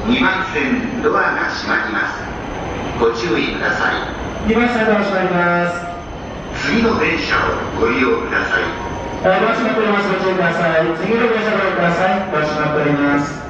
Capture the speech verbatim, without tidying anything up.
にばん線ドアが閉まります。ご注意ください。 にばん線ドア閉まります。 次の電車をご利用ください。 ドア閉まっております。ご注意ください。次の電車をご利用ください。ドア閉まっております。